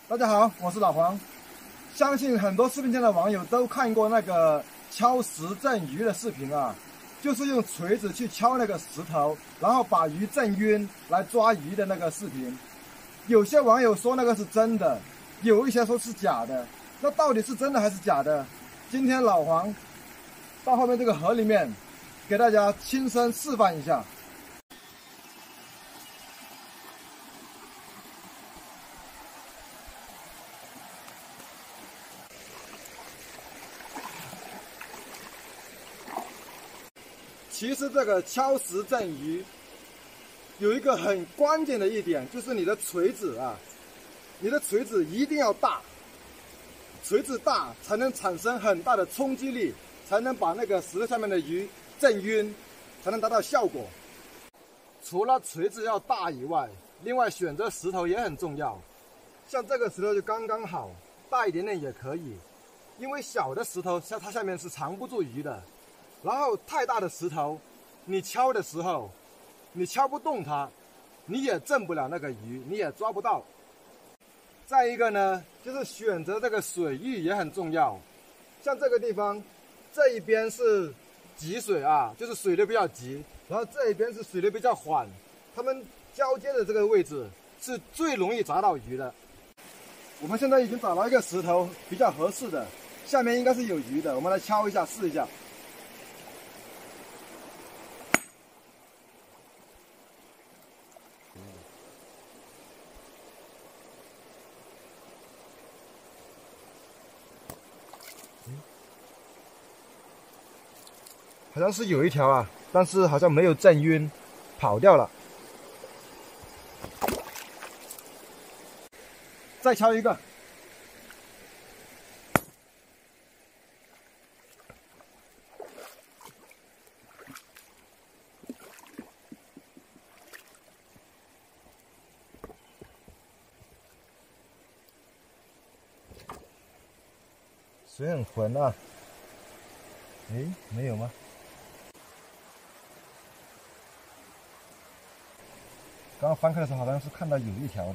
大家好，我是老黄。相信很多视频间的网友都看过那个敲石震鱼的视频啊，就是用锤子去敲那个石头，然后把鱼震晕来抓鱼的那个视频。有些网友说那个是真的，有一些说是假的。那到底是真的还是假的？今天老黄到后面这个河里面，给大家亲身示范一下。其实这个敲石震鱼有一个很关键的一点，就是你的锤子啊，你的锤子一定要大，锤子大才能产生很大的冲击力，才能把那个石头下面的鱼震晕，才能达到效果。除了锤子要大以外，另外选择石头也很重要。像这个石头就刚刚好，大一点点也可以，因为小的石头它下面是藏不住鱼的。然后太大的石头，你敲的时候，你敲不动它，你也震不了那个鱼，你也抓不到。再一个呢，就是选择这个水域也很重要。像这个地方，这一边是急水啊，就是水流比较急，然后这一边是水流比较缓，它们交接的这个位置是最容易砸到鱼的。我们现在已经找到一个石头比较合适的，下面应该是有鱼的，我们来敲一下试一下。好像是有一条啊，但是好像没有震晕，跑掉了。再敲一个。水很浑啊。诶，没有吗？刚刚翻开的时候好像是看到有一条的。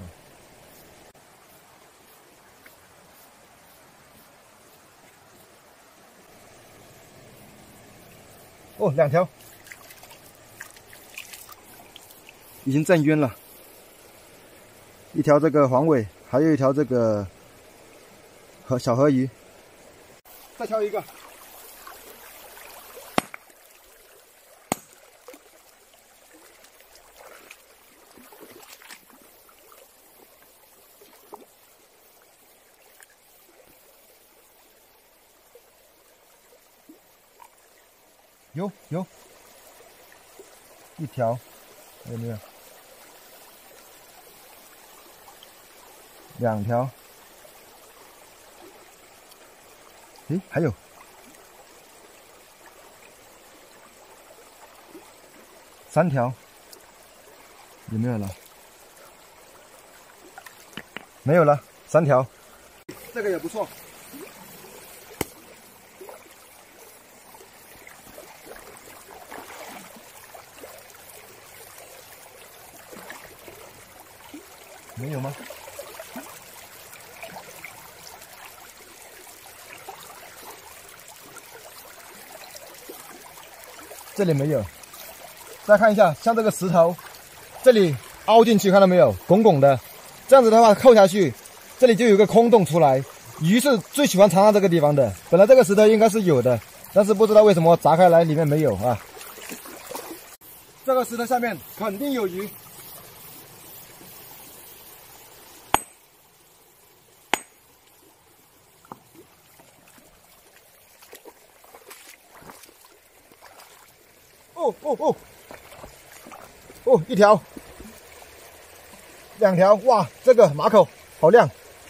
哦，两条，已经震晕了。一条这个黄尾，还有一条这个小河鱼。再敲一个。有一条，有没有？两条，诶，还有三条，有没有了？没有了，三条，这个也不错。没有吗？这里没有。再看一下，像这个石头，这里凹进去，看到没有？拱拱的，这样子的话扣下去，这里就有个空洞出来。鱼是最喜欢藏在这个地方的。本来这个石头应该是有的，但是不知道为什么砸开来里面没有啊。这个石头下面肯定有鱼。哦，一条，两条，哇，这个马口好亮。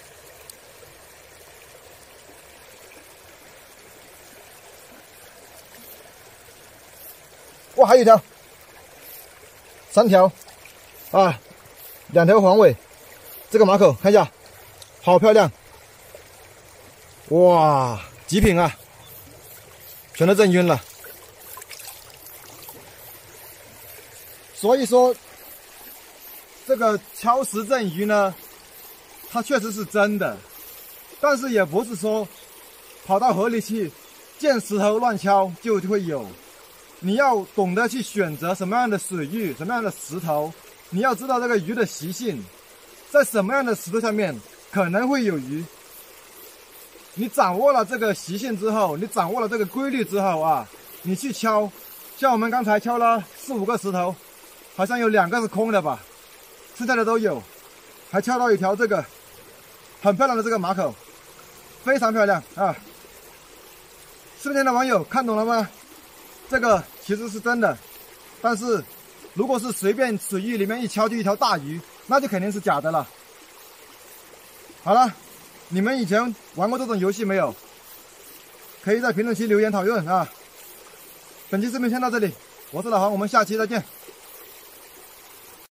哇，还有一条，三条，啊，两条黄尾，这个马口看一下，好漂亮。哇，极品啊，全都震晕了。所以说，这个敲石震鱼呢， 它确实是真的，但是也不是说跑到河里去见石头乱敲就会有。你要懂得去选择什么样的水域，什么样的石头，你要知道这个鱼的习性，在什么样的石头下面可能会有鱼。你掌握了这个习性之后，你掌握了这个规律之后啊，你去敲，像我们刚才敲了4、5个石头，好像有2个是空的吧，剩下的都有，还敲到一条这个很漂亮的这个马口，非常漂亮啊！视频前的网友看懂了吗？这个其实是真的，但是如果是随便水域里面一敲就一条大鱼，那就肯定是假的了。好了，你们以前玩过这种游戏没有？可以在评论区留言讨论啊。本期视频先到这里，我是老黄，我们下期再见。